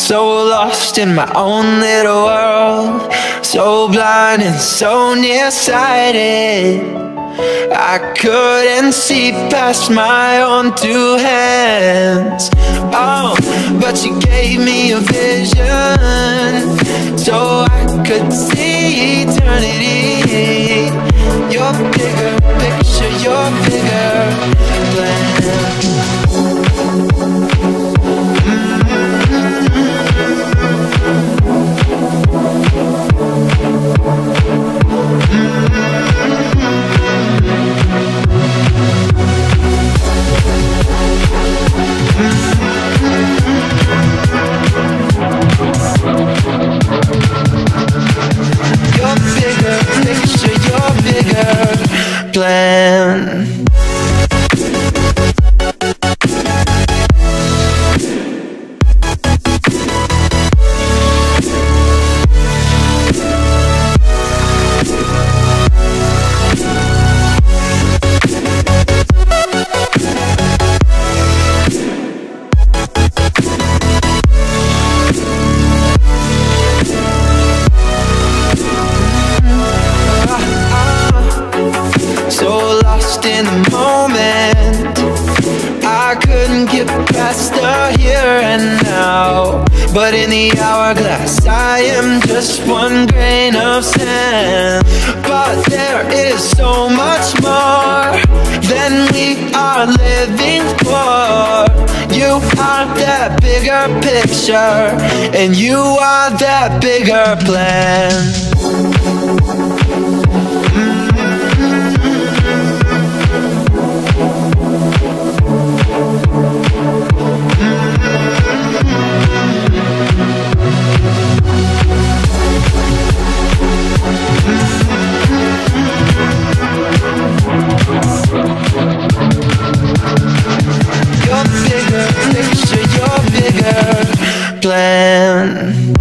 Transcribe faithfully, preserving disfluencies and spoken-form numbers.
so lost in my own little world, so blind and so nearsighted, I couldn't see past my own two hands. Oh, but you gave me a vision so I could see eternity. Your bigger picture, your bigger plan. Your bigger picture, your bigger plan. In the moment, I couldn't get past the here and now. But in the hourglass, I am just one grain of sand. But there is so much more than we are living for. You are that bigger picture, and you are that bigger plan. Your bigger picture, your bigger plan.